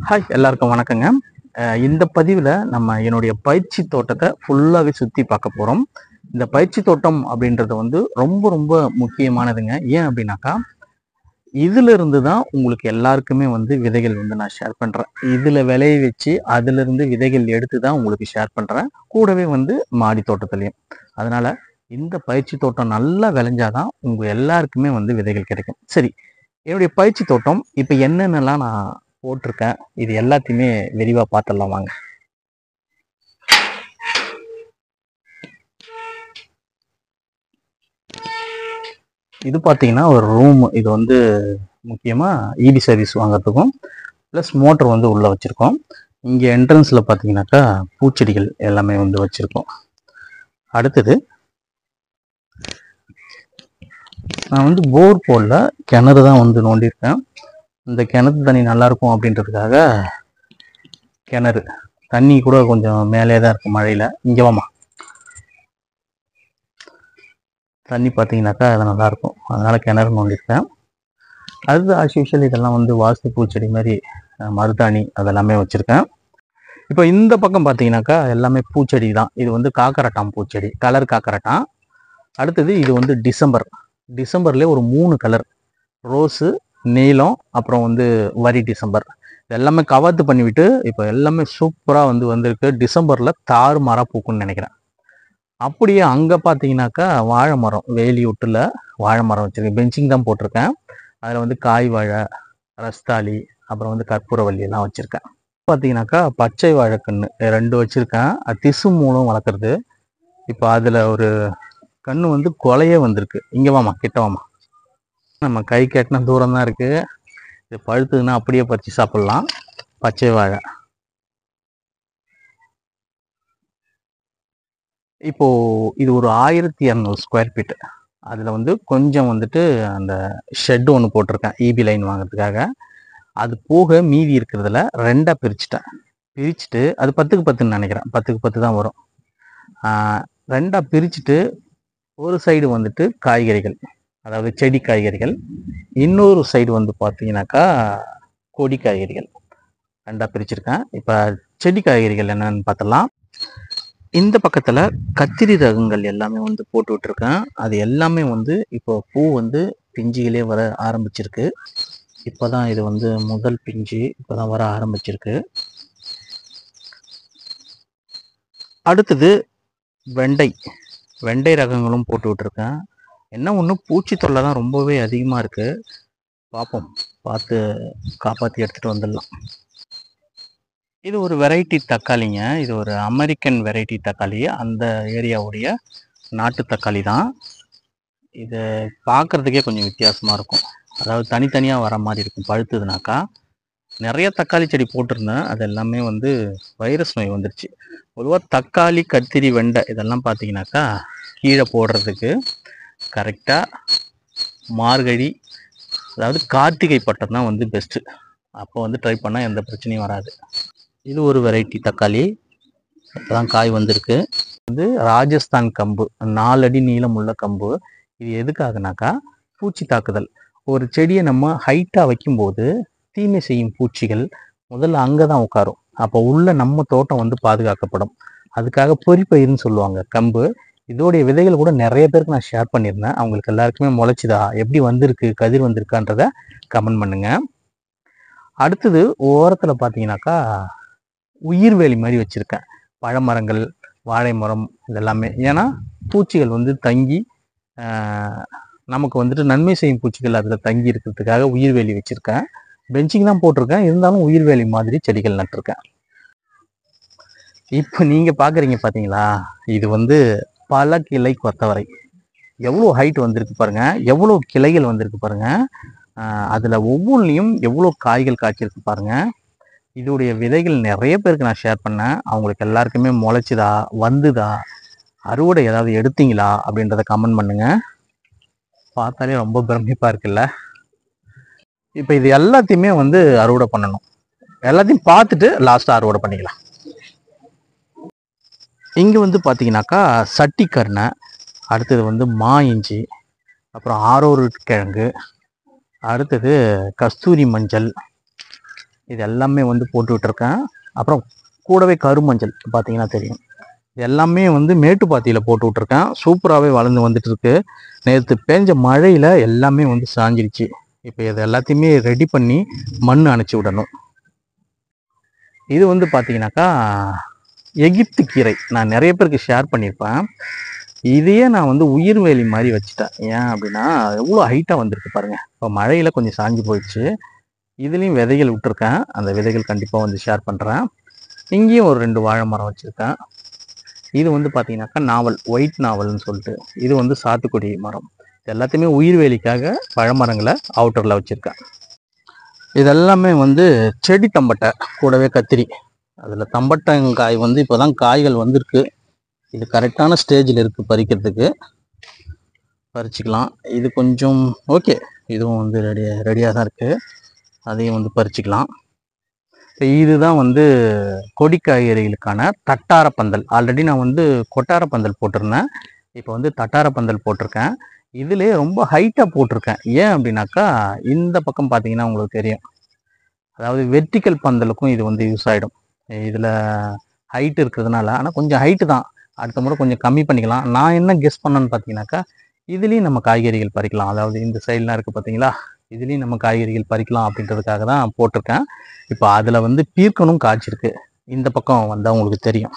Hi, எல்லாருக்கும் வணக்கங்க. இந்த பதிவில் நம்ம என்னுடைய பயிற்சி தோட்டத்தை ஃபுல்லாகவே சுற்றி பார்க்க போகிறோம். இந்த பயிற்சி தோட்டம் அப்படின்றது வந்து ரொம்ப ரொம்ப முக்கியமானதுங்க. ஏன் அப்படின்னாக்கா, இதிலிருந்து தான் உங்களுக்கு எல்லாருக்குமே வந்து விதைகள் வந்து நான் ஷேர் பண்ணுறேன். இதில் விளைய வச்சு அதிலிருந்து விதைகள் எடுத்து தான் உங்களுக்கு ஷேர் பண்ணுறேன். கூடவே வந்து மாடி தோட்டத்துலேயும். அதனால் இந்த பயிற்சி தோட்டம் நல்லா விளைஞ்சாதான் உங்கள் எல்லாருக்குமே வந்து விதைகள் கிடைக்கும். சரி, என்னுடைய பயிற்சி தோட்டம் இப்போ என்னென்னலாம் நான் போட்டிருக்கேன், இது எல்லாத்தையுமே விரிவாக பார்த்துடலாம் வாங்க. இது பார்த்தீங்கன்னா ஒரு ரூம். இது வந்து முக்கியமாக இபி சர்வீஸ் வாங்குறதுக்கும் ப்ளஸ் மோட்டர் வந்து உள்ளே வச்சுருக்கோம். இங்கே என்ட்ரன்ஸில் பார்த்தீங்கன்னாக்கா பூச்செடிகள் எல்லாமே வந்து வச்சுருக்கோம். அடுத்தது நான் வந்து போர் போடல, கிணறு தான் வந்து நோண்டியிருக்கேன். இந்த கிணத்து தண்ணி நல்லாயிருக்கும் அப்படின்றதுக்காக கிணறு தண்ணி கூட கொஞ்சம் மேலே தான் இருக்கும் மழையில். இங்கே வாமா, தண்ணி பார்த்தீங்கன்னாக்கா அது நல்லாயிருக்கும், அதனால் கிணறு நோண்டியிருக்கேன். அது ஆஸ் யூஷுவல் இதெல்லாம் வந்து வாஸ்து பூச்செடி மாதிரி மருதாணி அதெல்லாமே வச்சுருக்கேன். இப்போ இந்த பக்கம் பார்த்தீங்கன்னாக்கா எல்லாமே பூச்செடி தான். இது வந்து காக்கரட்டான் பூச்செடி, கலர் காக்கரட்டான். அடுத்தது இது வந்து டிசம்பர்லேயே ஒரு 3 கலர், ரோஸு, நீலம், அப்புறம் வந்து வரி டிசம்பர், எல்லாமே கவாத்து பண்ணிவிட்டு இப்போ எல்லாமே சூப்பராக வந்து வந்திருக்கு. டிசம்பரில் தாறு மரம் பூக்குன்னு நினைக்கிறேன். அப்படியே அங்கே பார்த்தீங்கன்னாக்கா வாழை மரம், வேலி ஒட்டில் வாழை மரம் வச்சுருக்கேன். பெஞ்சிங் தான் போட்டிருக்கேன். அதில் வந்து காய் வாழை, ரஸ்தாளி, அப்புறம் வந்து கற்பூரவல்லி எல்லாம் வச்சுருக்கேன். பார்த்தீங்கன்னாக்கா பச்சை வாழைக்கன்று 2 வச்சுருக்கேன். அது திசு மூலம் வளர்க்குறது. இப்போ அதில் ஒரு கன்று வந்து கொலையே வந்திருக்கு. இங்கே வாமா, கிட்ட வாமா. நம்ம கை கட்டின தூரம் தான் இருக்குது. இது பழுத்துதுன்னா அப்படியே பறித்து சாப்பிட்லாம். பச்சை வாழை இப்போது இது ஒரு 1200 ஸ்கொயர் ஃபீட்டு. அதில் வந்து கொஞ்சம் வந்துட்டு அந்த ஷெட் ஒன்று போட்டிருக்கேன் இபி லைன் வாங்குறதுக்காக. அது போக மீதி இருக்கிறதுல 2ஆக பிரிச்சுட்டேன். பிரிச்சுட்டு அது 10க்கு 10ன்னு நினைக்கிறேன், 10க்கு 10 தான் வரும். 2ஆக பிரிச்சுட்டு ஒரு சைடு வந்துட்டு காய்கறிகள், அதாவது செடி காய்கறிகள், இன்னொரு சைடு வந்து பார்த்தீங்கன்னாக்கா கொடி காய்கறிகள், 2ஆக பிரிச்சிருக்கேன். இப்போ செடி காய்கறிகள் என்னன்னு பார்த்தலாம். இந்த பக்கத்தில் கத்திரி ரகங்கள் எல்லாமே வந்து போட்டு விட்டுருக்கேன். அது எல்லாமே வந்து இப்போ பூ வந்து பிஞ்சுகளே வர ஆரம்பிச்சிருக்கு. இப்போ தான் இது வந்து முதல் பிஞ்சு இப்போ தான் வர ஆரம்பிச்சிருக்கு. அடுத்தது வெண்டை ரகங்களும் போட்டு விட்டுருக்கேன். என்ன ஒன்று, பூச்சி தொல்லை தான் ரொம்பவே அதிகமாக இருக்குது. பார்ப்போம், பார்த்து காப்பாற்றி எடுத்துகிட்டு வந்துடலாம். இது ஒரு வெரைட்டி தக்காளிங்க. இது ஒரு அமெரிக்கன் வெரைட்டி தக்காளி, அந்த ஏரியாவுடைய நாட்டு தக்காளி தான். இது பார்க்குறதுக்கே கொஞ்சம் வித்தியாசமாக இருக்கும். அதாவது தனித்தனியாக வர மாதிரி இருக்கும் பழுத்துதுனாக்கா. நிறைய தக்காளி செடி போட்டிருந்தேன், அது எல்லாமே வந்து வைரஸ் நோய் வந்துருச்சு. பொதுவாக தக்காளி, கத்திரி, வெண்டை இதெல்லாம் பார்த்தீங்கன்னாக்கா கீழே போடுறதுக்கு கரெக்டாக மார்கழி, அதாவது கார்த்திகை பட்டம் தான் வந்து பெஸ்ட்டு. அப்போ வந்து ட்ரை பண்ணால் எந்த பிரச்சனையும் வராது. இது ஒரு வெரைட்டி தக்காளி, இப்போதான் காய் வந்திருக்கு. வந்து ராஜஸ்தான் கம்பு, 4 அடி நீளம் உள்ள கம்பு. இது எதுக்காகனாக்கா பூச்சி தாக்குதல். ஒரு செடியை நம்ம ஹைட்டாக வைக்கும்போது தீமை செய்யும் பூச்சிகள் முதல்ல அங்கே தான் உட்காரும். அப்போ உள்ள நம்ம தோட்டம் வந்து பாதுகாக்கப்படும். அதுக்காக பொறிப்பயிர்னு சொல்லுவாங்க கம்பு. இதோடைய விதைகள் கூட நிறைய பேருக்கு நான் ஷேர் பண்ணியிருந்தேன். அவங்களுக்கு எல்லாருக்குமே முளைச்சிதா, எப்படி வந்திருக்கு, கதிர் வந்திருக்கான்றத கமெண்ட் பண்ணுங்க. அடுத்தது ஓரத்தில் பார்த்தீங்கன்னாக்கா உயிர்வேலி மாதிரி வச்சுருக்கேன். பழமரங்கள், வாழை மரம் இதெல்லாமே. ஏன்னா பூச்சிகள் வந்து தங்கி நமக்கு வந்துட்டு நன்மை செய்யும் பூச்சிகள் அதில் தங்கி இருக்கிறதுக்காக உயிர்வேலி வச்சுருக்கேன். பெஞ்சிங் தான் போட்டிருக்கேன், இருந்தாலும் உயிர்வேலி மாதிரி செடிகள் நட்டிருக்கேன். இப்போ நீங்கள் பார்க்குறீங்க பார்த்தீங்களா, இது வந்து பல கிளை கொத்தவரை. எவ்வளோ ஹைட் வந்திருக்கு பாருங்கள், எவ்வளோ கிளைகள் வந்திருக்கு பாருங்கள். அதில் ஒவ்வொன்றிலையும் எவ்வளோ காய்கள் காய்ச்சிருக்கு பாருங்கள். இதோடைய விதைகள் நிறைய பேருக்கு நான் ஷேர் பண்ணேன். அவங்களுக்கு எல்லாருக்குமே முளைச்சிதா, வந்துதா, அறுவடை ஏதாவது எடுத்தீங்களா அப்படின்றத கமெண்ட் பண்ணுங்க. பார்த்தாலே ரொம்ப பிரமிப்பாக இருக்குல்ல. இப்போ இது எல்லாத்தையுமே வந்து அறுவடை பண்ணணும். எல்லாத்தையும் பார்த்துட்டு லாஸ்ட்டாக அறுவடை பண்ணிக்கலாம். இங்கே வந்து பார்த்தீங்கன்னாக்கா சட்டி கருணை, அடுத்தது வந்து மா இஞ்சி, அப்புறம் ஆரோரு கிழங்கு, அடுத்தது கஸ்தூரி மஞ்சள், இது எல்லாமே வந்து போட்டு விட்டுருக்கேன். அப்புறம் கூடவே கருமஞ்சள் பார்த்தீங்கன்னா தெரியும். இது எல்லாமே வந்து மேட்டுப்பாத்தியில் போட்டு விட்ருக்கேன். சூப்பராகவே வளர்ந்து வந்துட்டு இருக்கு. நேற்று பேஞ்ச மழையில் எல்லாமே வந்து சாஞ்சிடுச்சு. இப்போ இது எல்லாத்தையுமே ரெடி பண்ணி மண் அணைச்சி விடணும். இது வந்து பார்த்தீங்கன்னாக்கா எகிப்து கீரை. நான் நிறைய பேருக்கு ஷேர் பண்ணியிருப்பேன். இதையே நான் வந்து உயிர்வேலி மாதிரி வச்சுட்டேன். ஏன் அப்படின்னா எவ்வளோ ஹைட்டாக வந்திருக்கு பாருங்கள். இப்போ மழையில் கொஞ்சம் சாஞ்சு போயிடுச்சு. இதுலேயும் விதைகள் விட்டுருக்கேன். அந்த விதைகள் கண்டிப்பாக வந்து ஷேர் பண்ணுறேன். இங்கேயும் ஒரு 2 வாழை மரம் வச்சுருக்கேன். இது வந்து பார்த்தீங்கன்னாக்கா நாவல், ஒயிட் நாவல்னு சொல்லிட்டு. இது வந்து சாத்துக்குடி மரம். எல்லாத்தையுமே உயிர்வேலிக்காக பழமரங்களை அவுட்டரில் வச்சுருக்கேன். இதெல்லாமே வந்து செடி தம்பட்டை, கூடவே கத்திரி. அதில் தம்பட்டங்காய் வந்து இப்போ தான் காய்கள் வந்திருக்கு. இது கரெக்டான ஸ்டேஜில் இருக்குது பறிக்கிறதுக்கு. பறிச்சிக்கலாம். இது கொஞ்சம் ஓகே, இதுவும் வந்து ரெடியாக தான் இருக்குது. அதையும் வந்து பறிச்சிக்கலாம். இப்போ இதுதான் வந்து கொடி காய்கறிகளுக்கான தட்டார பந்தல். ஆல்ரெடி நான் வந்து கொட்டார பந்தல் போட்டிருந்தேன். இப்போ வந்து தட்டார பந்தல் போட்டிருக்கேன். இதுலேயே ரொம்ப ஹைட்டாக போட்டிருக்கேன். ஏன் அப்படின்னாக்கா இந்த பக்கம் பார்த்தீங்கன்னா உங்களுக்கு தெரியும். அதாவது வெர்டிக்கல் பந்தலுக்கும் இது வந்து யூஸ் ஆகிடும். இதில் ஹைட் இருக்கிறதுனால, ஆனால் கொஞ்சம் ஹைட்டு தான். அடுத்த முறை கொஞ்சம் கம்மி பண்ணிக்கலாம். நான் என்ன கெஸ் பண்ணேன்னு பார்த்தீங்கன்னாக்கா இதுலேயும் நம்ம காய்கறிகள் பறிக்கலாம். அதாவது இந்த சைட்லாம் இருக்குது பார்த்தீங்களா, இதுலேயும் நம்ம காய்கறிகள் பறிக்கலாம் அப்படின்றதுக்காக தான் போட்டிருக்கேன். இப்போ அதில் வந்து பீர்க்கனும் காய்ச்சிருக்கு. இந்த பக்கம் வந்தால் உங்களுக்கு தெரியும்.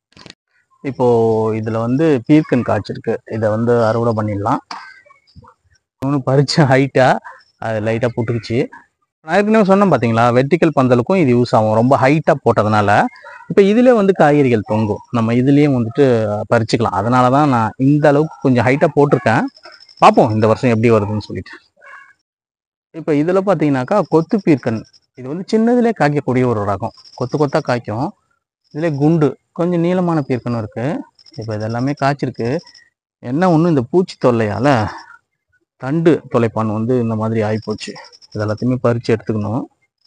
இப்போது இதில் வந்து பீர்க்கன் காய்ச்சிருக்கு. இதை வந்து அறுவடை பண்ணிடலாம். ஒன்று பறித்த ஹைட்டாக அது லைட்டாக புட்டுக்குச்சு. நான் ஏற்கனவே சொன்னேன் பார்த்தீங்களா, வெர்டிக்கல் பந்தலுக்கும் இது யூஸ் ஆகும். ரொம்ப ஹைட்டாக போட்டதுனால இப்போ இதிலே வந்து காய்கறிகள் தொங்கும். நம்ம இதுலேயும் வந்துட்டு பறிச்சுக்கலாம். அதனால தான் நான் இந்த அளவுக்கு கொஞ்சம் ஹைட்டாக போட்டிருக்கேன். பார்ப்போம் இந்த வருஷம் எப்படி வருதுன்னு சொல்லிட்டு. இப்போ இதில் பார்த்தீங்கன்னாக்கா கொத்து பீர்க்கன். இது வந்து சின்னதுலேயே காய்க்கக்கூடிய ஒரு ரகம். கொத்து கொத்தாக காய்க்கும். இதிலே குண்டு கொஞ்சம் நீளமான பீர்க்கனும் இருக்குது. இப்போ இதெல்லாமே காய்ச்சிருக்கு. என்ன ஒன்று இந்த பூச்சி தொல்லையால் தண்டு தொலைப்பான் வந்து இந்த மாதிரி ஆகிப்போச்சு. இது எல்லாத்தையுமே பறித்து எடுத்துக்கணும்.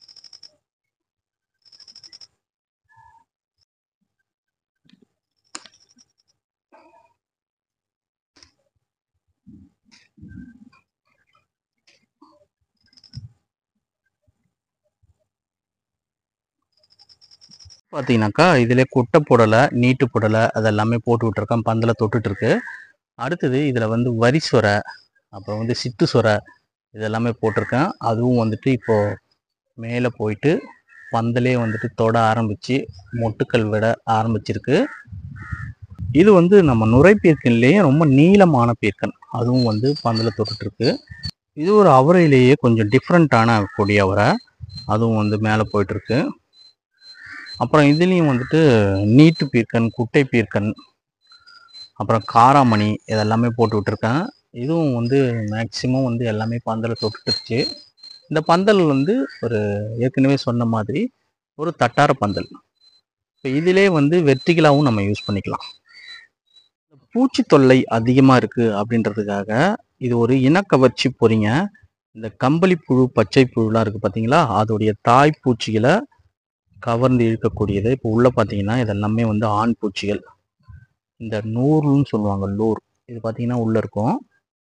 பார்த்தீங்கன்னாக்கா இதில் குட்டை புடலை, நீட்டு புடலை அதெல்லாமே போட்டு விட்டுருக்கேன். பந்தலை தொட்டுட்ருக்கு. அடுத்தது இதில் வந்து வரி சொரை, அப்புறம் வந்து சிட்டு சொரை இதெல்லாமே போட்டிருக்கேன். அதுவும் வந்துட்டு இப்போது மேலே போயிட்டு பந்தலே வந்துட்டு தொட ஆரம்பித்து மொட்டுக்கள் விட ஆரம்பிச்சிருக்கு. இது வந்து நம்ம நுரை பீர்க்கன்லேயே ரொம்ப நீளமான பீர்க்கன். அதுவும் வந்து பந்தலை தொட்டுட்ருக்கு. இது ஒரு அவரையிலேயே கொஞ்சம் டிஃப்ரெண்ட்டான கொடி அவரை. அதுவும் வந்து மேலே போயிட்டுருக்கு. அப்புறம் இதுலேயும் வந்துட்டு நீட்டு பீர்க்கன், குட்டை பீர்க்கன், அப்புறம் காராமணி இதெல்லாமே போட்டு விட்டுருக்கேன். இதுவும் வந்து மேக்சிமம் வந்து எல்லாமே பந்தலை தொட்டுட்டுருச்சு. இந்த பந்தல் வந்து ஒரு ஏற்கனவே சொன்ன மாதிரி ஒரு தட்டார பந்தல். இப்போ இதிலே வந்து வெர்டிகலாகவும் நம்ம யூஸ் பண்ணிக்கலாம். பூச்சி தொல்லை அதிகமாக இருக்குது அப்படின்றதுக்காக இது ஒரு இனக்கவர்ச்சி பொறிங்க. இந்த கம்பளி புழு, பச்சை புழுலாம் இருக்குது பார்த்தீங்களா, அதோடைய தாய் பூச்சிகளை கவர்ந்து இழுக்கக்கூடியது. இப்போ உள்ளே பார்த்தீங்கன்னா இதெல்லாமே வந்து ஆண் பூச்சிகள். இந்த நூறுன்னு சொல்லுவாங்க, லூர். இது பார்த்தீங்கன்னா உள்ளே இருக்கும்.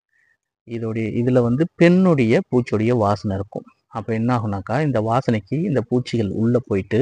இதில் வந்து பெண்ணுடைய பூச்சியுடைய வாசனை இருக்கும். அப்போ என்ன ஆகுனாக்கா இந்த வாசனைக்கு இந்த பூச்சிகள் உள்ளே போயிட்டு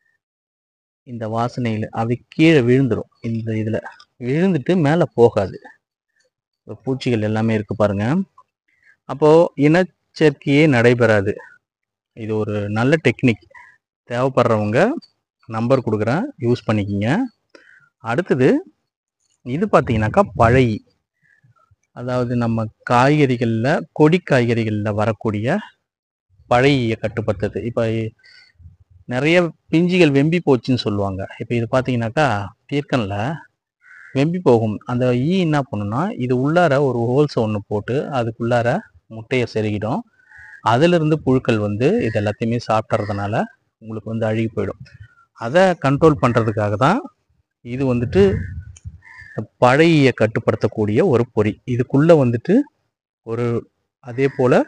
இந்த வாசனையில் அப்படி கீழே விழுந்துடும். இந்த இதில் விழுந்துட்டு மேலே போகாது. பூச்சிகள் எல்லாமே இருக்குது பாருங்கள். அப்போது இனச்சேர்க்கையே நடைபெறாது. இது ஒரு நல்ல டெக்னிக். தேவைப்படுறவங்க நம்பர் கொடுக்குறேன், யூஸ் பண்ணிக்கிங்க. அடுத்தது இது பார்த்தீங்கன்னாக்கா பழை. அதாவது நம்ம காய்கறிகளில், கொடி காய்கறிகளில் வரக்கூடிய பழையை கட்டுப்படுத்துது. இப்போ நிறைய பிஞ்சுகள் வெம்பி போச்சுன்னு சொல்லுவாங்க. இப்போ இது பார்த்தீங்கன்னாக்கா பீர்க்கனில் வெம்பி போகும். அந்த ஈ என்ன பண்ணுன்னா இது உள்ளார ஒரு ஹோல்ஸை ஒன்று போட்டு அதுக்குள்ளார முட்டையை செருகிடும். அதிலிருந்து புழுக்கள் வந்து இது எல்லாத்தையுமே சாப்பிட்றதுனால உங்களுக்கு வந்து அழுகி போயிடும். அதை கண்ட்ரோல் பண்ணுறதுக்காக தான் இது வந்துட்டு பழையை கட்டுப்படுத்தக்கூடிய ஒரு பொறி. இதுக்குள்ளே வந்துட்டு ஒரு அதே போல்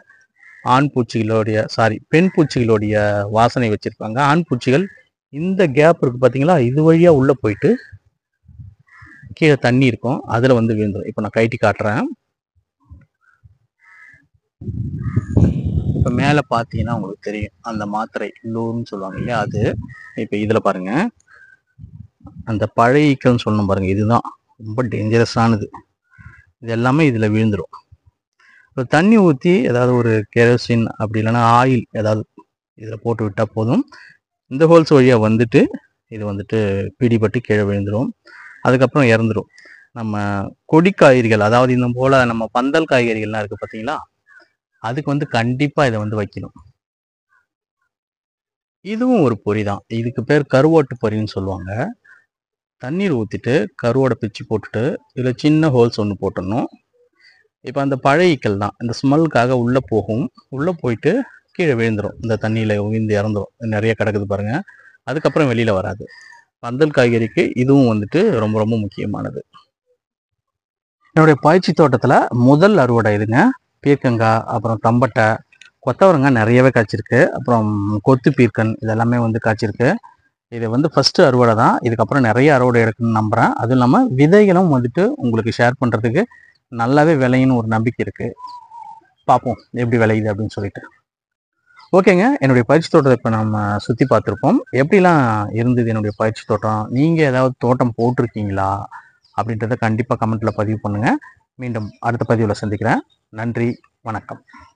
பெண் பூச்சிகளுடைய வாசனை வச்சுருப்பாங்க. ஆண் பூச்சிகள் இந்த கேப் இருக்குது பார்த்தீங்களா, இது வழியாக உள்ளே போயிட்டு கீழே தண்ணி இருக்கும், அதில் வந்து விழுந்துடும். இப்போ நான் கைட்டி காட்டுறேன். இப்போ மேலே பார்த்தீங்கன்னா உங்களுக்கு தெரியும் அந்த மாத்திரை லூர்னு சொல்லுவாங்க இல்லையா, அது இப்போ இதில் பாருங்க, அந்த பழைய ஈக்கல்னு சொல்லணும் பாருங்க, இதுதான் ரொம்ப டேஞ்சரஸானது. இது எல்லாமே இதில் விழுந்துடும். இப்போ தண்ணி ஊற்றி ஏதாவது ஒரு கெரோசின் அப்படி இல்லைன்னா ஆயில் ஏதாவது இதில் போட்டு விட்டால் போதும். இந்த ஹோல்ஸ் வழியாக வந்துட்டு இது வந்துட்டு பிடிபட்டு கீழே விழுந்துடும். அதுக்கப்புறம் இறந்துடும். நம்ம கொடி காய்கறிகள், அதாவது இந்த போல் நம்ம பந்தல் காய்கறிகள்லாம் இருக்குது பார்த்தீங்களா, அதுக்கு வந்து கண்டிப்பாக இதை வந்து வைக்கணும். இதுவும் ஒரு பொறி தான். இதுக்கு பேர் கருவாட்டு பொரின்னு சொல்லுவாங்க. தண்ணீர் ஊற்றிட்டு கருவோட பிச்சு போட்டுட்டு இதில் சின்ன ஹோல்ஸ் ஒன்று போட்டுடணும். இப்போ அந்த பழைய ஈக்கள் தான் இந்த ஸ்மெல்லுக்காக உள்ளே போகும். உள்ளே போயிட்டு கீழே விழுந்துடும். இந்த தண்ணியில் விழுந்து இறந்துடும். நிறைய கிடக்குது பாருங்கள். அதுக்கப்புறம் வெளியில் வராது. பந்தல் காய்கறிக்கு இதுவும் வந்துட்டு ரொம்ப ரொம்ப முக்கியமானது. என்னுடைய பயிற்சி தோட்டத்தில் முதல் அறுவடை இதுங்க. பீர்க்கங்காய், அப்புறம் தம்பட்டை, கொத்தவரங்காய் நிறையவே காய்ச்சிருக்கு. அப்புறம் கொத்து பீர்க்கன் இதெல்லாமே வந்து காய்ச்சிருக்கு. இது வந்து ஃபஸ்ட்டு அறுவடை தான். இதுக்கப்புறம் நிறைய அறுவடை எடுக்குன்னு நம்புகிறேன். அதுவும் இல்லாமல் விதைகளும் வந்துட்டு உங்களுக்கு ஷேர் பண்ணுறதுக்கு நல்லாவே விளையுன்னு ஒரு நம்பிக்கை இருக்குது. பார்ப்போம் எப்படி விளையுது அப்படின்னு சொல்லிட்டு. ஓகேங்க, என்னுடைய பயிற்சி தோட்டத்தை இப்போ நம்ம சுற்றி பார்த்துருப்போம். எப்படிலாம் இருந்தது என்னுடைய பயிற்சி தோட்டம், நீங்கள் ஏதாவது தோட்டம் போட்டிருக்கீங்களா அப்படின்றத கண்டிப்பாக கமெண்ட்டில் பதிவு பண்ணுங்கள். மீண்டும் அடுத்த பதிவில் சந்திக்கிறேன். நன்றி, வணக்கம்.